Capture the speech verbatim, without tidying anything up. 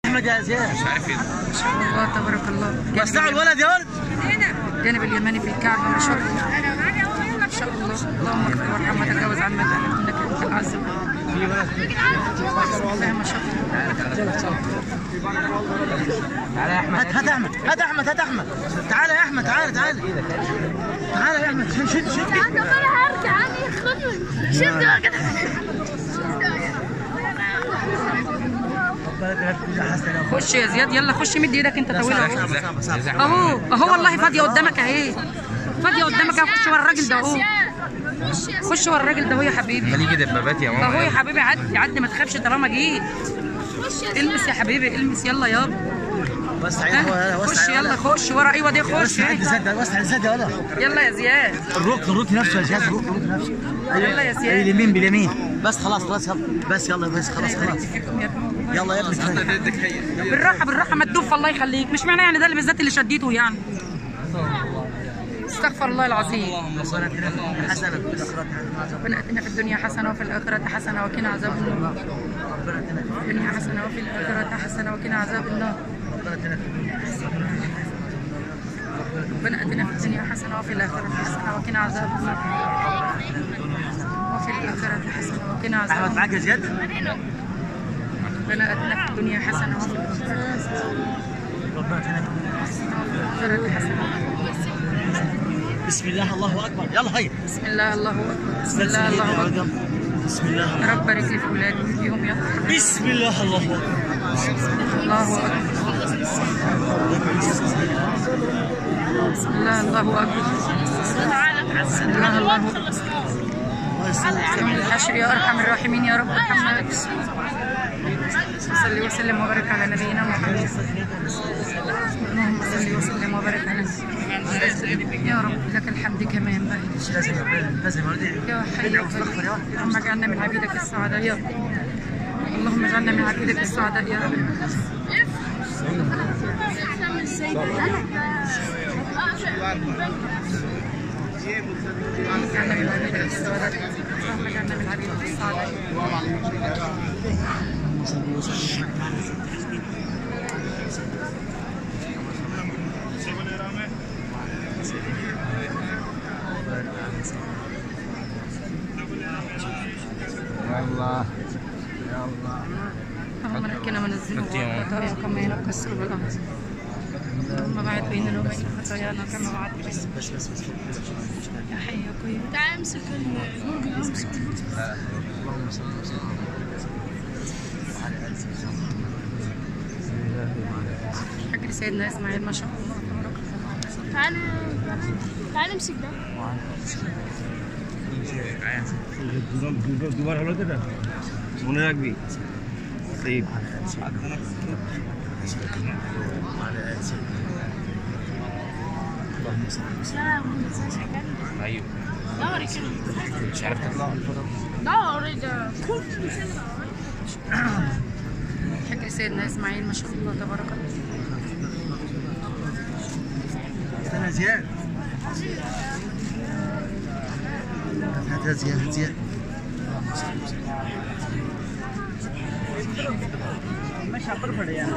احمد يا زياد مش عارف ايه ده. ما شاء الله تبارك الله. وسعوا الولد يا ولد. الجانب اليماني في الكعبة ما شاء الله. ما شاء الله. اللهم اغفر وارحم وتجاوز عن مدى انك انت العز. ما شاء الله. تعالى يا احمد. هات هات احمد هات احمد هات احمد. تعالى يا احمد تعالى تعالى. تعالى يا احمد. شد شد شد. انا هرجع انا خدني. شد يا جدع. خش يا زياد يلا خش مد ايدك انت طويله اهو اهو والله فاضيه قدامك اهي فاضيه قدامك اهو. خش ورا الراجل ده اهو خش ورا الراجل ده اهو يا حبيبي. مالي كده دبابات يا ماما اهو يا حبيبي عدي عدي ما تخافش طالما جيت. المس يا حبيبي المس يلا يابا. خش يلا خش ورا ايوه دي خش. وسع الزاد وسع الزاد يا ولد. يلا يا زياد. الركن الركن نفسه يا زياد الركن الركن نفسه. يلا يا زياد. باليمين باليمين. بس خلاص خلاص يلا بس يلا بس خلاص خلاص. يلا يا ابني. بالراحه بالراحه ما تدوف الله يخليك. مش معنى يعني ده اللي بالذات اللي شديته يعني. استغفر الله العظيم. اللهم صل على النبي حسنه ربنا اتنا في الدنيا حسنه وفي الاخره حسنه وقنا عذاب النار. في الدنيا حسنه وفي الاخره حسنه وقنا عذاب النار. ربنا اتنا في الدنيا حسنه وفي الاخره حسنه وقنا عذاب النار. وفي الاخره حسنه وقنا عذاب النار. احمد معاك يا زياد. ربنا اتنا في الدنيا حسنه وفي الاخره حسنه. بسم الله الله اكبر يلا هيا. بسم الله الله اكبر. بسم الله الله اكبر. بسم الله. يا رب بارك لي في اولادي وفيهم يا رب. بسم الله الله اكبر. الله اكبر. بسم الله الله اكبر. بسم الله الله اكبر. من الحشر يا ارحم الراحمين يا رب محمد. صل وسلم وبارك على نبينا محمد. اللهم صل وسلم وبارك على نبينا يا رب. لك الحمد كمان بقى. يا حي يا قيوم. اللهم اجعلنا من عبيدك السعداء يا رب. اللهم اجعلنا من عبيدك السعداء يا رب. اجعلنا من عبيدك السعداء. اللهم اجعلنا من عبيدك السعداء. يا الله يا الله. اللهم نقنا من الذنوب والخطايا كما ينقى الثوب الابيض. اللهم باعد بيننا وبين خطايانا كما بعدت بس بس بس بس يا حي يا قيوم. تعال امسك البرج امسك. اللهم صل وسلم على حق سيدنا اسماعيل ما شاء الله تبارك الله. تعال تعال امسك ده. দুবার হলো তো এটা মনে রাখবি সেই ايوه دوري كده. مش عارف تطلع دوري ده. حق سيدنا اسماعيل ما شاء الله تبارك الله. استنى زياد. هات يا زياد هات زياد. मैं शापर पड़े यार.